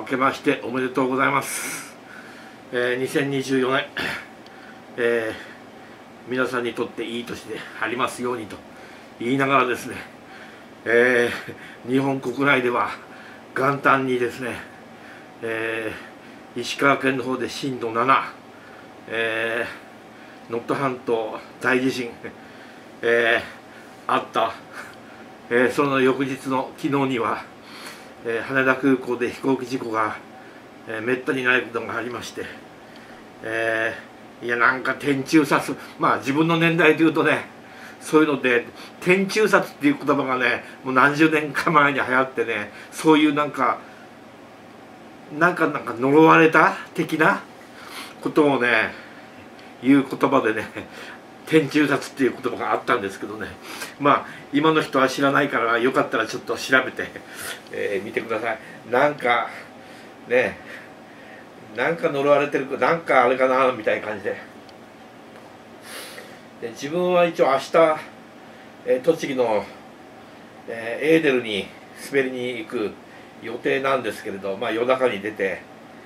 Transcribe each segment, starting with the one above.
けましておめでとうございます。2024年、皆さんにとっていい年でありますようにと言いながらですね、日本国内では元旦にですね、石川県の方で震度7、能登半島大地震、あった、その翌日の昨日には、羽田空港で飛行機事故が、めったにないことがありまして、いやなんか天中殺、まあ自分の年代でいうとね、そういうので天中殺っていう言葉がね、もう何十年か前に流行ってね、そういうなんか呪われた的なことをね言う言葉でね、天中殺っていう言葉があったんですけどね、まあ今の人は知らないからよかったらちょっと調べて、見てください。なんかね、なんか呪われてる、なんかあれかなみたいな感じで。自分は一応明日、栃木の、エーデルに滑りに行く予定なんですけれど、まあ夜中に出て、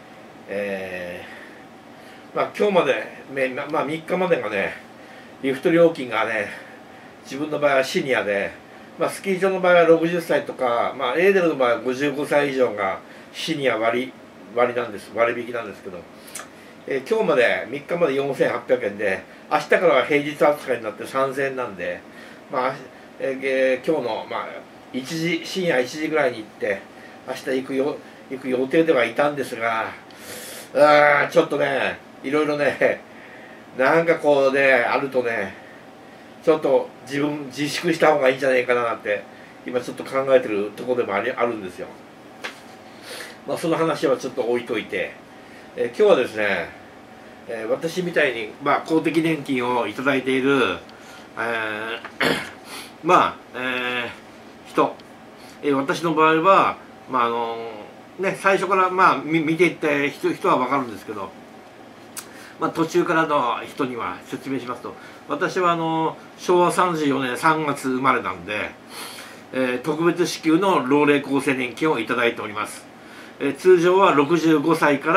まあ今日まで、まあ3日までがね、リフト料金がね、自分の場合はシニアで、まあスキー場の場合は60歳とか、まあエーデルの場合は55歳以上がシニア割引なんです、割引なんですけど、今日まで3日まで4800円で、明日からは平日扱いになって3000円なんで、まあ今日の、まあ、深夜1時ぐらいに行って明日行く予定ではいたんですが、ちょっとねいろいろね、なんかこうねあるとね、ちょっと自粛した方がいいんじゃないかなって今ちょっと考えてるところでもあるんですよ。まあその話はちょっと置いといて、今日はですね、私みたいに、まあ、公的年金をいただいている、まあ、人、私の場合は、まあね、最初から、まあ、見ていった人は分かるんですけど、まあ、途中からの人には説明しますと、私は昭和34年3月生まれなんで、特別支給の老齢厚生年金をいただいております。通常は65歳から、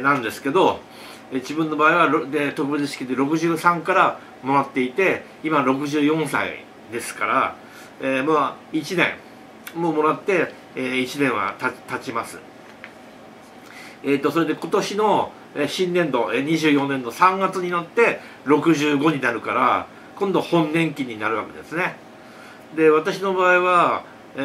なんですけど、自分の場合は特別支給で63からもらっていて、今64歳ですから、まあ1年ももらって、1年は経ちます。それで今年の新年度24年度3月になって65になるから、今度本年金になるわけですね。で私の場合は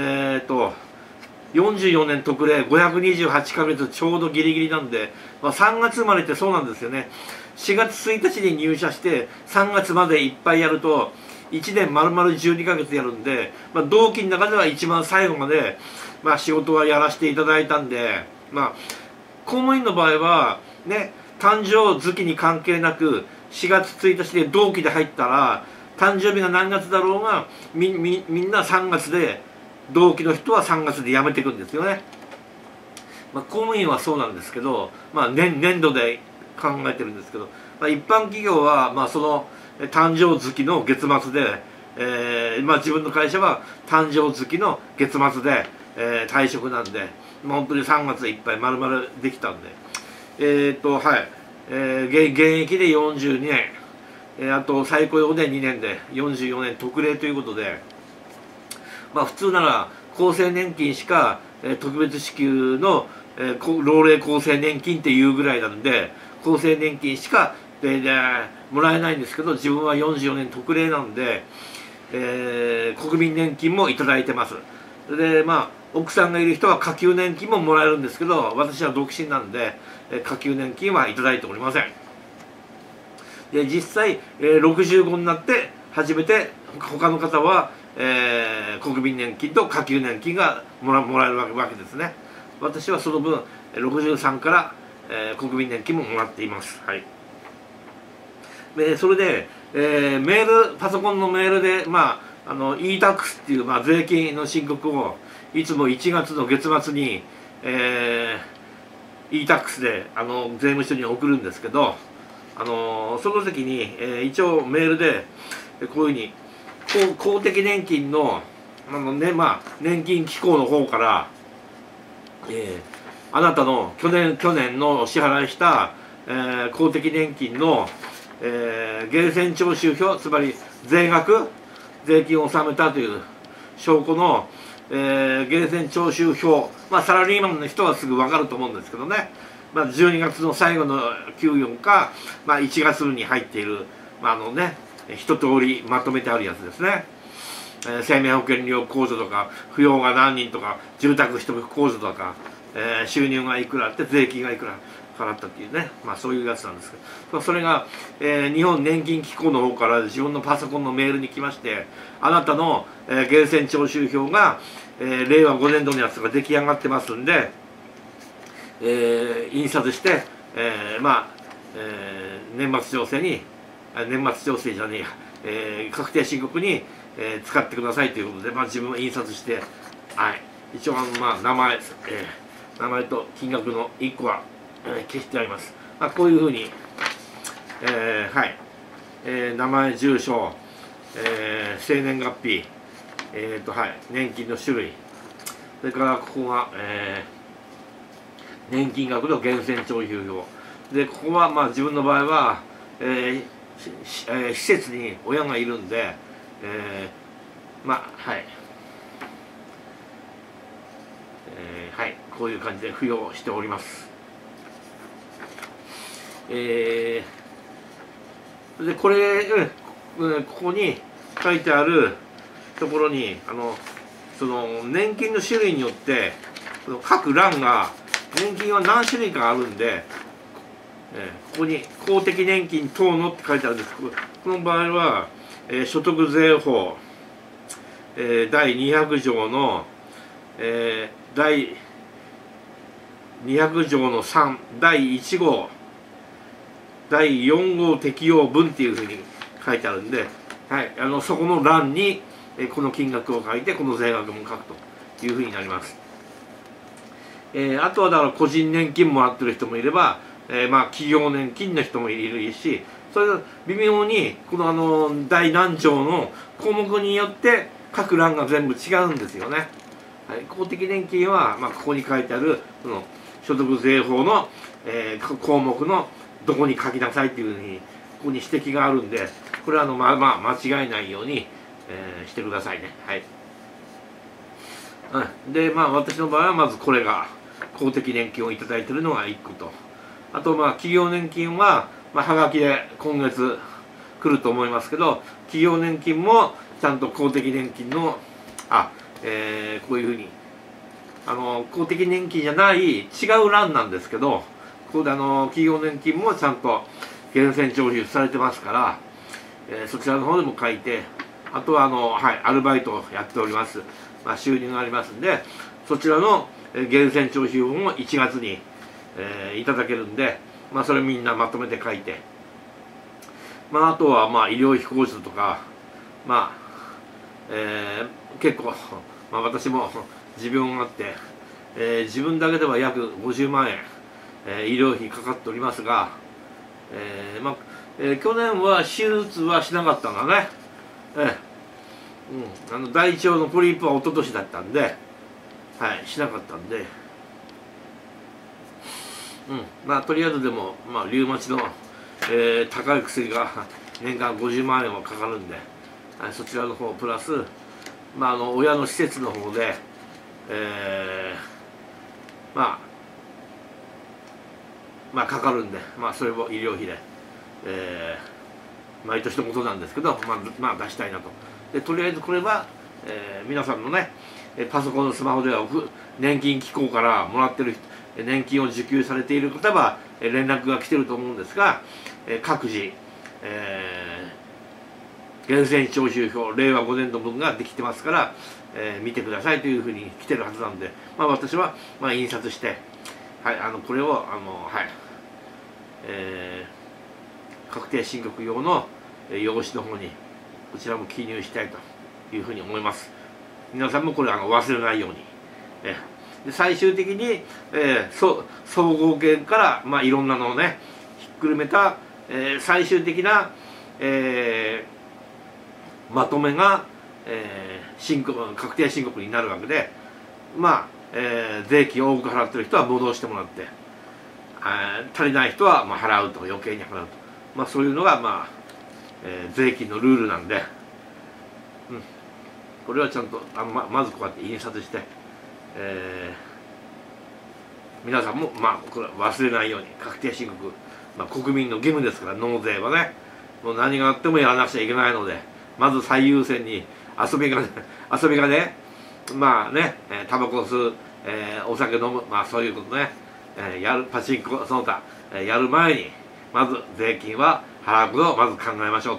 44年特例528ヶ月ちょうどギリギリなんで、まあ、3月生まれってそうなんですよね。4月1日に入社して3月までいっぱいやると1年丸々12ヶ月やるんで、まあ、同期の中では一番最後まで、まあ、仕事はやらせていただいたんで、まあ、公務員の場合はね、誕生月に関係なく4月1日で同期で入ったら誕生日が何月だろうがみんな3月で、同期の人は3月で辞めていくんですよね。まあ、公務員はそうなんですけど、まあ、年度で考えてるんですけど、まあ、一般企業はまあその誕生月の月末で、まあ、自分の会社は誕生月の月末で、退職なんで、まあ、本当に3月いっぱい丸々できたんで、はい、現役で42年、あと再雇用で2年で44年特例ということで、まあ普通なら厚生年金しか、特別支給の、老齢厚生年金っていうぐらいなんで、厚生年金しか、もらえないんですけど、自分は44年特例なんで、国民年金もいただいてます。でまあ奥さんがいる人は下級年金ももらえるんですけど、私は独身なんで、下級年金はいただいておりません。で実際、65になって初めて他の方は国民年金と下級年金がもらえるわけですね。私はその分63から、国民年金ももらっています。はい。それで、パソコンのメールで、まあ、e-tax っていう、まあ、税金の申告をいつも1月の月末に、e-tax で税務署に送るんですけど、その時に、一応メールでこういうふうに公的年金のまあ、年金機構の方から、 あなたの去年の支払いした、公的年金の、源泉徴収票、つまり税金を納めたという証拠の、源泉徴収票、サラリーマンの人はすぐ分かると思うんですけどね、12月の最後の給与か、1月に入っている、一通りまとめてあるやつですね。生命保険料控除とか、扶養が何人とか、住宅取得控除とか、収入がいくらあって税金がいくら払ったっていうね、そういうやつなんですけど、それが、日本年金機構の方から自分のパソコンのメールに来まして、あなたの、源泉徴収票が、令和5年度のやつが出来上がってますんで、印刷して、年末調整じゃねえや、確定申告に、使ってくださいということで、自分は印刷して、一応名前と金額の1個は、消してあります。こういうふうに、名前、住所、生年月日、年金の種類、それからここが、年金額の源泉徴収票で、ここは自分の場合は、施設に親がいるんで、こういう感じで付与しております。でこれ、ここに書いてあるところにその年金の種類によって各欄が年金は何種類かあるんで、ここに公的年金等のって書いてあるんですけど、この場合は、所得税法、第200条の、第200条の3第1号第4号適用分っていうふうに書いてあるんで、そこの欄にこの金額を書いてこの税額も書くというふうになります。あとはだから個人年金もらってる人もいれば、企業年金の人もいるし、それ微妙にこの第何条の項目によって各欄が全部違うんですよね。公的年金は、ここに書いてあるその所得税法の、項目のどこに書きなさいっていうふうにここに指摘があるんで、これは間違えないように、してくださいね。で私の場合はまずこれが公的年金をいただいているのが1個と、あと企業年金ははがきで今月来ると思いますけど、企業年金もちゃんと公的年金のこういうふうに公的年金じゃない違う欄なんですけど、ここで企業年金もちゃんと源泉徴収されてますから、そちらの方でも書いて、あとはアルバイトをやっております、収入がありますんで、そちらの源泉徴収分を1月に、いただけるんで、それみんなまとめて書いて、あとは医療費控除とか、結構、私も持病があって、自分だけでは約50万円、医療費かかっておりますが、去年は手術はしなかったんだね。大腸のポリープは一昨年だったんで、しなかったんで、とりあえずでも、リウマチの、高い薬が年間50万円はかかるんで、そちらの方プラス、親の施設の方で、かかるんで、それを医療費で、毎年のことなんですけど、出したいなと。でとりあえずこれは、皆さんのねパソコンのスマホでは年金機構からもらってる年金を受給されている方は連絡が来てると思うんですが、各自、源泉徴収票令和5年度分ができてますから、見てくださいというふうに来てるはずなんで、私は、印刷して、これを確定申告用の用紙の方にこちらも記入したいというふうに思います。皆さんもこれ忘れないように。で最終的に、総合権からいろんなのをねひっくるめた、最終的な、まとめが、確定申告になるわけで、 税金を多く払ってる人は戻してもらって、足りない人はまあ払うと、余計に払うと、そういうのが税金のルールなんで、これはちゃんとまずこうやって印刷して、皆さんもこれは忘れないように確定申告、国民の義務ですから、納税はね、もう何があってもやらなくちゃいけないので、まず最優先に遊びがねタバコ吸う、お酒飲む、そういうことね、パチンコその他、やる前にまず税金は払うことをまず考えましょうと、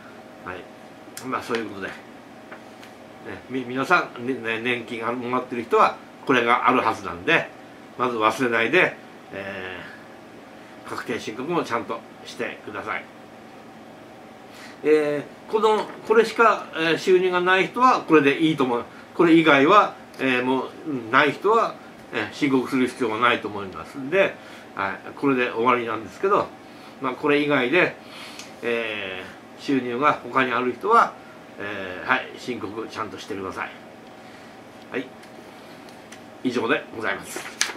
そういうことで、皆さん、年金もらってる人はこれがあるはずなんで、まず忘れないで、確定申告もちゃんとしてください。これしか、収入がない人はこれでいいと思う。これ以外は、もうない人は、申告する必要がないと思いますんで、これで終わりなんですけど、これ以外で、収入が他にある人は、申告ちゃんとしてください。以上でございます。